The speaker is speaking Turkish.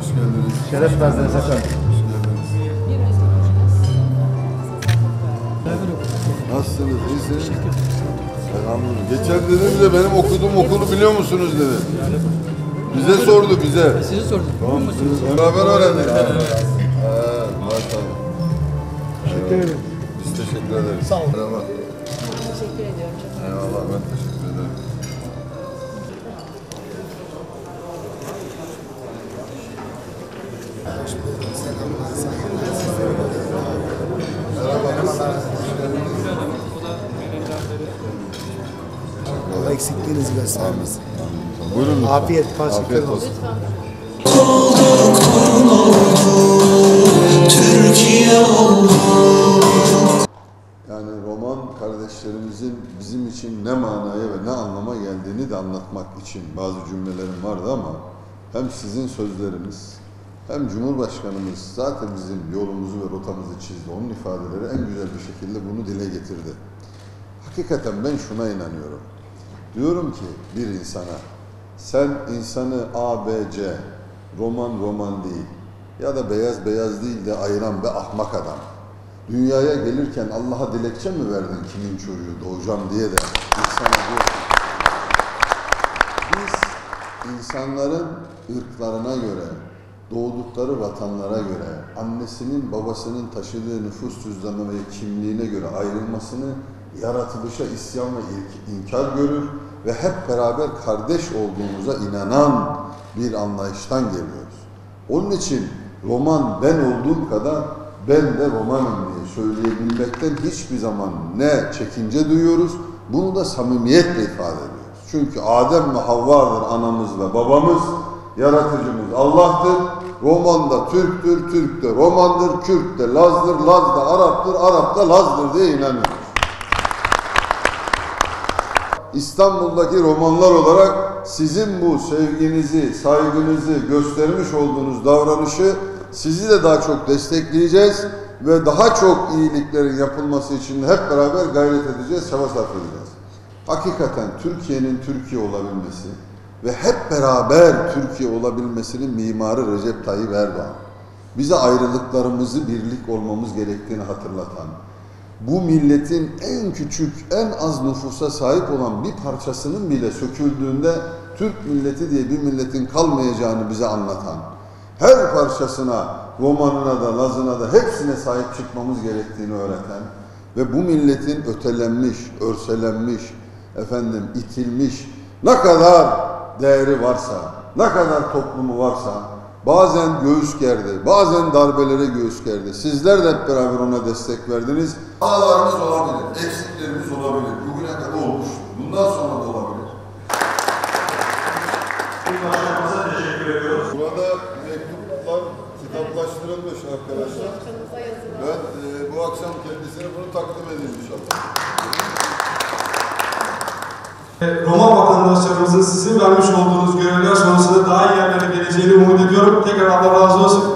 Hoş geldiniz. Şeref verdiniz efendim. Nasılsınız? İyisiniz? Elhamdülillah. Geçen dedim de benim okuduğum okulu biliyor musunuz dedi. Bize sordu bize. Sizi sordum. Tamam, siz beraber öğrendik. Maşallah. Teşekkür ederim. Biz teşekkür ederiz. Sağ olun. Merhaba. Teşekkür ediyorum canım. Eyvallah, ben teşekkür ederim. Allah eksikliğinizi göstermesin. Buyurun lütfen. Afiyet, Afiyet teşekkür olsun. Yani roman kardeşlerimizin bizim için ne manaya ve ne anlama geldiğini de anlatmak için bazı cümlelerim vardı ama hem sizin sözleriniz hem Cumhurbaşkanımız zaten bizim yolumuzu ve rotamızı çizdi. Onun ifadeleri en güzel bir şekilde bunu dile getirdi. Hakikaten ben şuna inanıyorum. Diyorum ki bir insana, sen insanı A, B, C, roman değil ya da beyaz değil de ayıran be ahmak adam. Dünyaya gelirken Allah'a dilekçe mi verdin kimin çocuğu doğacağım diye de insana diyor ki, biz insanların ırklarına göre, doğdukları vatanlara göre, annesinin babasının taşıdığı nüfus cüzdanı ve kimliğine göre ayrılmasını yaratılışa isyan ve inkar görür ve hep beraber kardeş olduğumuza inanan bir anlayıştan geliyoruz. Onun için roman ben olduğum kadar ben de romanım diye söyleyebilmekten hiçbir zaman ne çekince duyuyoruz, bunu da samimiyetle ifade ediyoruz. Çünkü Adem ve Havva'dır anamız ve babamız, yaratıcımız Allah'tır. Roman da Türk'tür, Türk de Romandır, Kürt de Laz'dır, Laz da Arap'tır, Arap da Laz'dır diye inanıyoruz. İstanbul'daki romanlar olarak sizin bu sevginizi, saygınızı göstermiş olduğunuz davranışı sizi de daha çok destekleyeceğiz ve daha çok iyiliklerin yapılması için hep beraber gayret edeceğiz, çaba sarf edeceğiz. Hakikaten Türkiye'nin Türkiye olabilmesi ve hep beraber Türkiye olabilmesinin mimarı Recep Tayyip Erdoğan. Bize ayrılıklarımızı birlik olmamız gerektiğini hatırlatan, bu milletin en küçük, en az nüfusa sahip olan bir parçasının bile söküldüğünde Türk milleti diye bir milletin kalmayacağını bize anlatan, her parçasına, romanına da, lazına da hepsine sahip çıkmamız gerektiğini öğreten ve bu milletin ötelenmiş, örselenmiş, itilmiş, ne kadar değeri varsa, ne kadar toplumu varsa, bazen göğüs gerdi, bazen darbelere göğüs gerdi. Sizler de hep beraber ona destek verdiniz. Hatalarımız olabilir, eksiklerimiz olabilir. Bugüne kadar olmuş. Bundan sonra da olabilir. Başkanımıza teşekkür ediyoruz. Burada mektuplar kitaplaştırılmış arkadaşlar. Ben bu akşam kendisine bunu takdim edeyim inşallah. Roman vatandaşlarımızın sizin vermiş olduğunuz görevler sonrasında daha iyi yerlere geleceğini umut ediyorum. Tekrar Allah razı olsun.